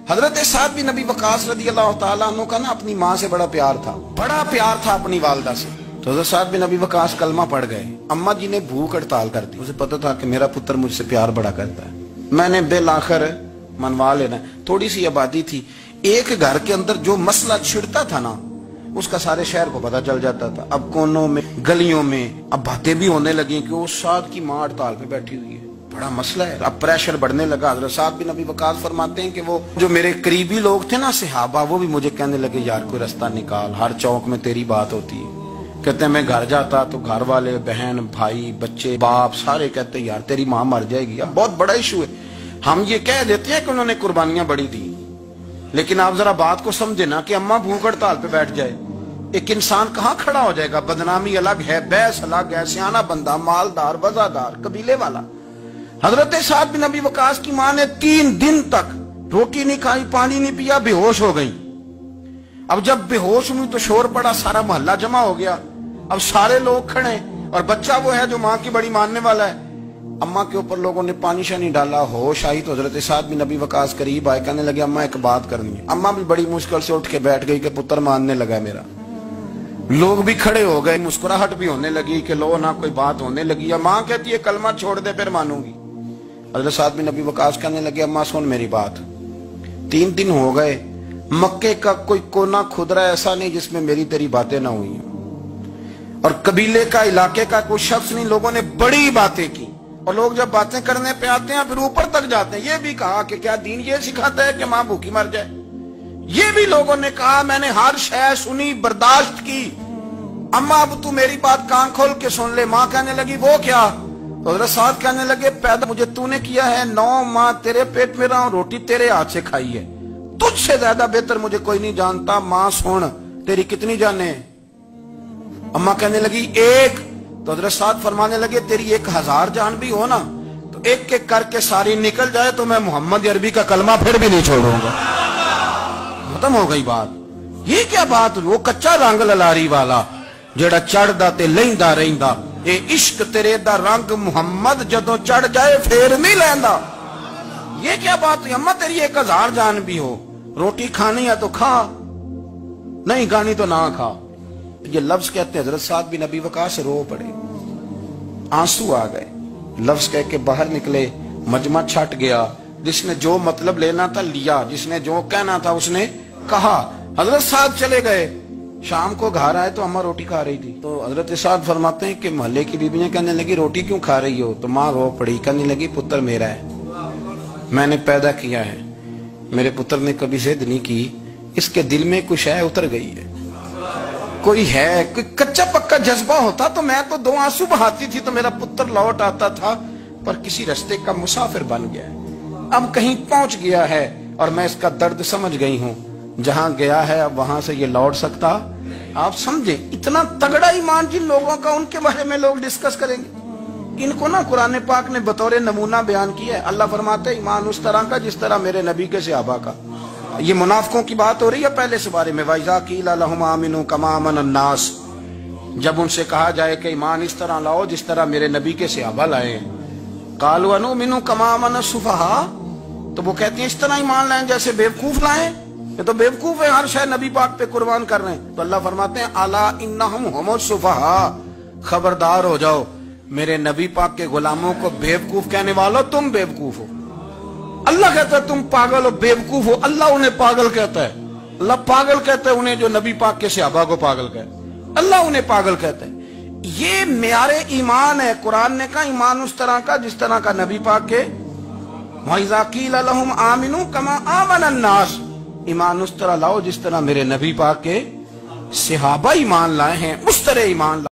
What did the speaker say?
حضرت سعد بن ابی وقاص رضی اللہ تعالیٰ عنہ کا نا اپنی ماں سے بڑا پیار تھا اپنی والدہ سے. تو حضرت سعد بن ابی وقاص کلمہ پڑھ گئے. اماں جی نے بھوک ہڑتال کر دی. اسے پتا تھا کہ میرا پتر مجھ سے پیار بڑا کرتا ہے, میں نے بالآخر منوا لینا. تھوڑی سی آبادی تھی, ایک گھر کے اندر جو مسئلہ چھڑتا تھا نا اس کا سارے شہر کو پتا چل جاتا تھا. اب کونوں میں گلیوں میں اب باتیں بھی ہونے لگی کہ وہ سعد کی ماں ہڑتال پہ بیٹھی ہوئی ہے, بڑا مسئلہ ہے. اب پریشر بڑھنے لگا. حضرت سعد بن ابی وقاص فرماتے ہیں کہ وہ جو میرے قریبی لوگ تھے نا صحابہ, وہ بھی مجھے کہنے لگے یار کوئی رستہ نکال, ہر چوک میں تیری بات ہوتی ہے. کہتے ہیں میں گھر جاتا تو گھر والے, بہن, بھائی, بچے, باپ سارے کہتے ہیں یار تیری ماں مر جائے گی. اب بہت بڑا ایشو ہے. ہم یہ کہہ دیتے ہیں کہ انہوں نے قربانیاں بڑی دی, لیکن آپ ذرا بات کو سمجھے نا کہ اماں بھوک ہڑتال پہ بیٹھ جائے, ایک انسان کہاں کھڑا ہو جائے گا؟ بدنامی الگ ہے, بیس الگ ہے, سیانہ بندہ, مالدار, وزادار, قبیلے والا. حضرت سعد بن ابی وقاص کی ماں نے 3 دن تک روٹی نہیں کھائی, پانی نہیں پیا, بے ہوش ہو گئی. اب جب بے ہوش ہوئی تو شور پڑا, سارا محلہ جمع ہو گیا. اب سارے لوگ کھڑے اور بچہ وہ ہے جو ماں کی بڑی ماننے والا ہے. اماں کے اوپر لوگوں نے پانی شانی ڈالا, ہوش آئی تو حضرت سعد بن ابی وقاص قریب آئے, کہنے لگے اماں ایک بات کرنی ہے. اماں بھی بڑی مشکل سے اٹھ کے بیٹھ گئی کہ پتر ماننے لگا میرا. لوگ بھی کھڑے ہو گئے, مسکراہٹ بھی ہونے لگی کہ لو نہ کوئی بات ہونے لگی. ماں کہتی ہے کلمہ چھوڑ دے پھر مانوں گی. حضرت سعد بن ابی وقاص کہنے لگے اماں سن میری بات, 3 دن ہو گئے, مکے کا کوئی کونا کھدرا ایسا نہیں جس میں میری تیری باتیں نہ ہوئی ہیں, اور قبیلے کا, علاقے کا کوئی شخص نہیں. لوگوں نے بڑی باتیں کی, اور لوگ جب باتیں کرنے پہ آتے ہیں پھر اوپر تک جاتے ہیں. یہ بھی کہا کہ کیا دین یہ سکھاتا ہے کہ ماں بھوکی مر جائے. یہ بھی لوگوں نے کہا میں نے ہر شے سنی, برداشت کی, اماں اب تو میری بات کان کھول کے سن لے. ماں کہنے لگی وہ کیا؟ تو حضرت سعد کہنے لگے پیدا مجھے تو نے کیا ہے, 9 ماہ تیرے پیٹ میں رہا ہوں, روٹی تیرے ہاتھ سے کھائی ہے, تجھ سے زیادہ بہتر مجھے کوئی نہیں جانتا. ماں سن تیری کتنی جانیں؟ اماں کہنے لگی 1. تو حضرت سعد فرمانے لگے تیری 1000 جان بھی ہو نا تو ایک ایک کر کے ساری نکل جائے تو میں محمد عربی کا کلمہ پھر بھی نہیں چھوڑوں گا. ختم ہو گئی بات. یہ کیا بات؟ وہ کچا رنگ للاری والا جڑا چڑھدا تے لیندا رہندا, اے عشق تیرے دا رنگ محمد جدوں چڑھ جائے پھر نہیں لیندا. یہ کیا بات ہے؟ اماں تیری 1000 جان بھی ہو, روٹی کھانی ہے تو کھا, نہیں کھانی تو نہ کھا. یہ لفظ کہتے ہیں حضرت سعد بن ابی وقاص رو پڑے, آنسو آ گئے. لفظ کہہ کے باہر نکلے, مجمع چھٹ گیا. جس نے جو مطلب لینا تھا لیا, جس نے جو کہنا تھا اس نے کہا. حضرت سعد چلے گئے. شام کو گھر آئے تو اماں روٹی کھا رہی تھی. تو حضرت سعد فرماتے ہیں کہ محلے کی بیویاں کہنے لگی روٹی کیوں کھا رہی ہو؟ تو ماں رو پڑی, کہنے لگی پتر میرا ہے, میں نے پیدا کیا ہے, میرے پتر نے کبھی ضد نہیں کی, اس کے دل میں کچھ ہے اتر گئی ہے. کوئی ہے, کوئی کچا پکا جذبہ ہوتا تو میں تو 2 آنسو بہاتی تھی تو میرا پتر لوٹ آتا تھا, پر کسی رستے کا مسافر بن گیا ہے, اب کہیں پہنچ گیا ہے اور میں اس کا درد سمجھ گئی ہوں. جہاں گیا ہے اب وہاں سے یہ لوٹ سکتا. آپ سمجھیں اتنا تگڑا ایمان جن لوگوں کا, ان کے بارے میں لوگ ڈسکس کریں گے. ان کو نا قرآن پاک نے بطور نمونہ بیان کیا ہے. اللہ فرماتے ہیں ایمان اس طرح کا جس طرح میرے نبی کے صحابہ کا. یہ منافقوں کی بات ہو رہی ہے پہلے سے بارے میں. وَإِذَا قِيلَ لَهُمْ آمِنُوا كَمَا آمَنَ النَّاسُ, جب ان سے کہا جائے کہ ایمان اس طرح لاؤ جس طرح میرے نبی کے صحابہ لائے ہیں. قَالُوا أَنُؤْمِنُ كَمَا آمَنَ السُّفَهَاءُ, تو وہ کہتے ہیں اس طرح ایمان لائیں جیسے بیوقوف لائیں. یہ تو بیوقوف ہے, ہر شے نبی پاک پہ قربان کر رہے ہیں. تو اللہ فرماتے ہیں الا انہم هم السفہاء, خبردار ہو جاؤ میرے نبی پاک کے غلاموں کو بیوقوف کہنے والوں, تم بیوقوف ہو. اللہ کہتا ہے تم پاگل ہو, بیوقوف ہو. اللہ انہیں پاگل کہتا ہے, اللہ پاگل کہتا ہے انہیں جو نبی پاک کے صحابہ کو پاگل کہتا ہے, اللہ انہیں پاگل کہتا ہے. یہ معیار ایمان ہے. قرآن نے کہا ایمان اس طرح کا جس طرح کا نبی پاک کے. وَإِذَا قِيلَ لَهُمْ آمِنُوا كَمَا آمَنَ النَّاسُ, ایمان اس طرح لاؤ جس طرح میرے نبی پاک کے صحابہ ایمان لائے ہیں, اس طرح ایمان لاؤ.